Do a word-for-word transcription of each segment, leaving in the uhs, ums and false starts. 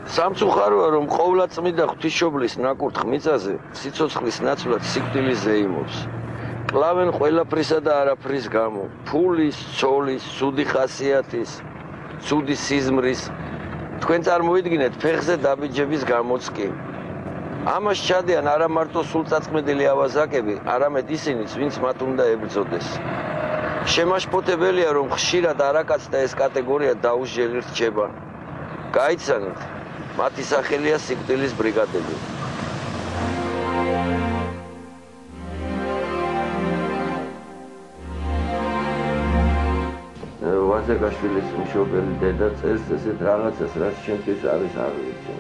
სამწუხაროა რომ ყოვლადწმიდა ღვთისმშობლის ნაკურთხ მიწაზე სიცოცხლის ნაცვლად სიკვდილი ზეიმობს. კლავენ ყველაფრისა და არაფრის გამო, ფულის, ცოლის, ცუდი ხასიათის, ცუდი სიზმრის, თქვენ წარმოიდგინეთ ფეხზე დაბიჯების გამოც კი. ამას ჩადიან არა მარტო სულწაწმიდილი ავაზაკები, არამედ ისინიც, ვინც მათ უნდა ებრძოდეს. შემაშფოთებელია, რომ ხშირად არაკაცთა ეს კატეგორია დაუსჯელი რჩება. გაიცანით, მათი სახელია სიკვდილის ბრიგადები. ვაზაკაშვილის მშობელი დედა წერს ესეთ რაღაცას, რაც ჩემთვის არის არ ვიცი.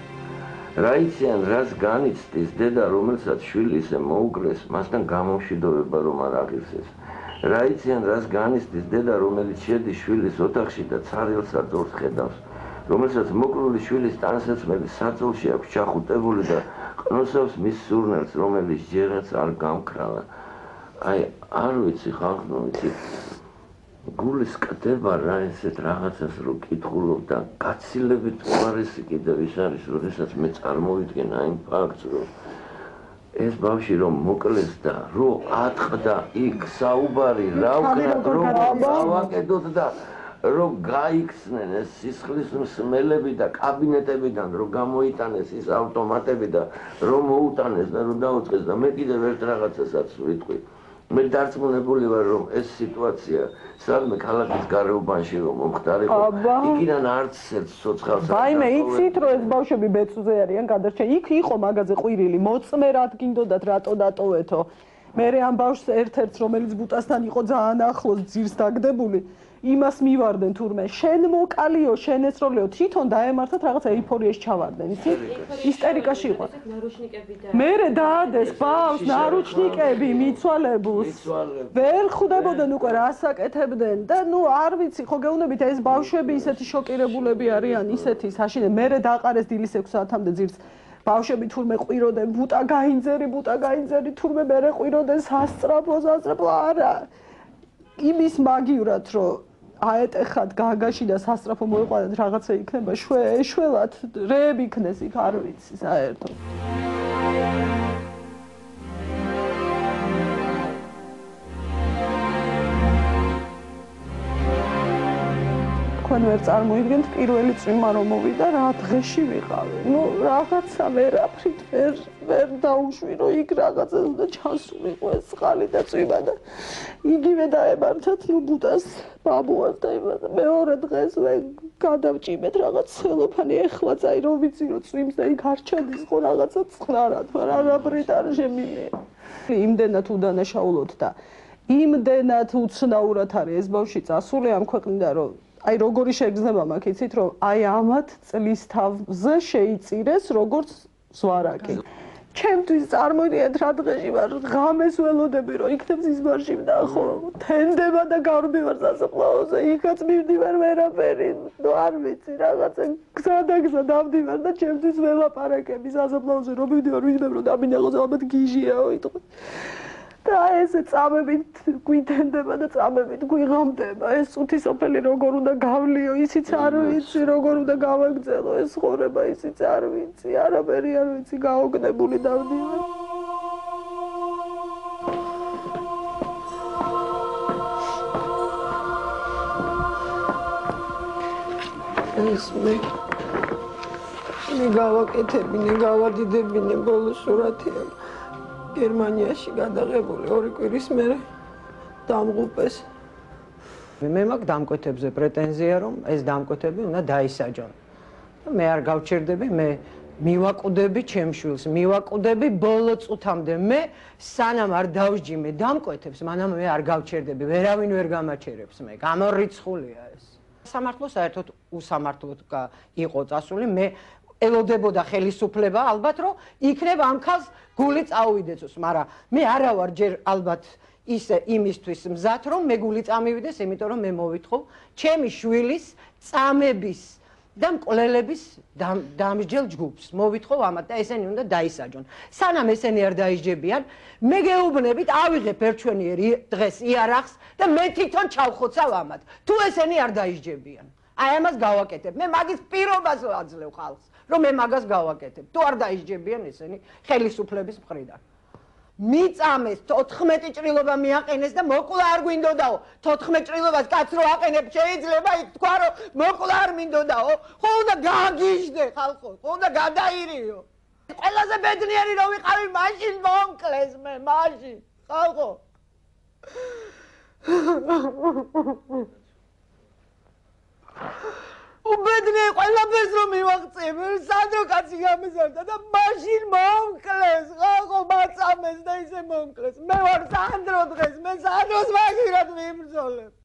რა იციან, რაც განიცდის დედა, რომელსაც შვილი ისე მოუკლეს, მასთან გამომშვიდობება რომ არ აღირსეს. რა იციან, რაც განიცდის დედა, რომელიც შედის შვილის ოთახში და ცარიელ საძოვს ხედავს, რომელსაც მოკლული შვილის ტანსაცმელი საწოლში აქვს ჩახუტებული და ყნოსავს მის სურნელს, რომელიც ჯერაც არ გამქრალა. აი, არ ვიცი ხალხო, ვიცი. გულის კდება რა ესეთ რაღაცას რო კითხულობ და გაცილებით უარესი კიდევ ის არის, როდესაც მე წარმოვიდგენ აი ფაქტს, რომ ეს ბავშვი რომ მოკლეს და რო ატყდა იქ საუბარი, რა ვქნათ, რომ გავაკეთოთ და რომ გაიქცნენ ეს სისხლის მსმელები და კაბინეტებიდან რომ გამოიტანეს ის ავტომატები და რომ მოუტანეს და რომ დაუწყეს და მე კიდევ ერთ რაღაცასაც ვიტყვი. მე დარწმუნებული ვარ, რომ ეს სიტუაცია სადმე ქალაქის გარეუბანში რომ მომხდარიყო, იქიდან არც ერთ ცოცხალს არ ვაიმე, იცით რომ ეს ბავშვები ბეწვზე არიან გადარჩენილი. იქ იყო მაგაზე ყვირილი, მოწმე რად გინდოდათ, რატო დატოვეთო. მე ამ ბავშვს ერთ-ერთს, რომელიც ბუტასთან იყო ძალიან ახლოს ძირს დაგდებული, იმას მივარდნენ თურმე, შენ მოკალიო, შენ ესროლიო, თვითონ დაემართათ რაღაცა ეიფორიაში ჩავარდნენ, იცით? ისტერიკაში იყო. მერე დაადეს ბავშვს ნარუჩნიკები მიცვალებულს. ვერ ხვდებოდნენ უკვე რას აკეთებდნენ და ნუ არ ვიცი, ხო გეუბნებით ეს ბავშვები ისეთი შოკირებულები არიან, ისეთი საშინე, მერე დაყარეს დილის ექვს საათამდე ძირს. ბავშვები თურმე ყვიროდნენ, ბუტა გაინძერი, ბუტა გაინძერი, თურმე მერე ყვიროდნენ სასწრაფო, სასწრაფო არა. იმის მაგივრად რომ აეტეხათ გაგაში და სასწრაფო მოიყვანათ რაღაცა იქნება ეშველათ რეები იქნეს იქ არ ვიცი საერთოდ. თქვენ ვერ წარმოიდგენთ პირველი წვიმა რომ მოვიდა რა დღეში ვიყავი. ნუ რაღაცა ვერაფრით ვერ ვერ დაუშვი რომ იქ რაღაცა უნდა ჩასულიყო ეს წყალი და წვიმა და იგივე დაემართათ ნუ ბუტას ბაბუას და იმას მეორე დღეს მე გადავჭიმეთ რაღაც ცელოფანი ეხლა წაი რომ ვიცი რომ წვიმს და იქ არ ჩადის ხო რაღაცა წყნარად მაგრამ არაფრით არ შემიძლია. იმდენად უდანაშაულოთ და იმდენად უცნაურად არის ეს ბავშვი წასული ამ ქვეყნიდან რომ აი როგორი შეგრძნება მაქვს იცით რომ აი ამათ წლის თავზე შეიწირეს როგორც ზვარაკი. ჩემთვის წარმოიდგინეთ რა დღეში ვარ ღამეს ველოდები რომ იქნებს ის ბავშვი ვნახო თენდება და გავდივარ სასაფლაოზე იქაც მივდივარ ვერაფერი ნუ არ ვიცი რაღაცა გზა და გზა დავდივარ და ჩემთვის ველაპარაკები სასაფლაოზე რომ მივდივარ ვინმე რომ დამინახოს ალბათ გიჟიაო იტყვი და ესე წამებით გვიტენდება და წამებით გვიღამდება ეს წუთი სოფელი როგორ უნდა გავლიო ისიც არ ვიცი როგორ უნდა გავაგრძელო ეს ცხოვრება ისიც არ ვიცი არაფერი არ ვიცი გაოგნებული დავდივარ ეს მე მე გავაკეთებინე გავადიდებინე ბოლო სურათია გერმანიაში გადაღებული ორი კვირის მერე დამღუპეს. მე მაქვს დამკვეთებზე პრეტენზია რომ ეს დამკვეთები უნდა დაისაჯონ. მე არ გავჩერდები, მე მივაკვდები ჩემს შვილს, მივაკვდები ბოლო წუთამდე. მე სანამ არ დავსჯიმე დამკვეთებს, მანამ მე არ გავჩერდები, ვერავინ ვერ გამაჩერებს მე. გამორიცხულია ეს. სამართლო საერთოდ უსამართლოდ იყო წასული, მე ელოდებოდა ხელისუფლება ალბათ რომ იქნებ ამ ხალხს გული წაუვიდეცოს, მაგრამ მე არა ვარ ჯერ ალბათ ისე იმისთვის მზად რომ მე გული წამივიდეს, იმიტომ რომ მე მოვითხოვ ჩემი შვილის წამების და მკვლელების დამსჯელ ჯგუფს. მოვითხოვ ამათ და ესენი უნდა დაისაჯონ. სანამ ესენი არ დაისჯებიან, მე გეუბნებით ავიღებ ერთჩვენიერ დღეს იარაღს და მე თვითონ ჩავხოცავ ამათ. თუ ესენი არ დაისჯებიან. აი ამას გავაკეთებ. მე მაგის პირობას ვაძლევ ხალხს, რომ მე მაგას გავაკეთებ. თუ არ დაისჯებიან ესენი ხელისუფლების მხრიდან. მიწამეს თოთხმეტი ჭრილობა მიაყენეს და მოკვლა არ გვინდოდაო. თოთხმეტ ჭრილობას კაც რო აყენებ შეიძლება იქ თქვა რომ მოკვლა არ მინდოდაო. ხო უნდა გაგიჟდე ხალხო, ხო უნდა გადაირიო. ყველაზე ბედნიერი რომ ვიყავი მაშინ მომკლეს მე მაშინ ხალხო. უბედნიერი ყველაფერს რომ მივაღწევ, სანდრო კაცი გამიზარდა და მაშინ მომკლეს ხალხო, მაწამეს და ისე მომკლეს. მე ვარ სანდრო დღეს, მე სანდროს მაგირად ვიბრძოლებ.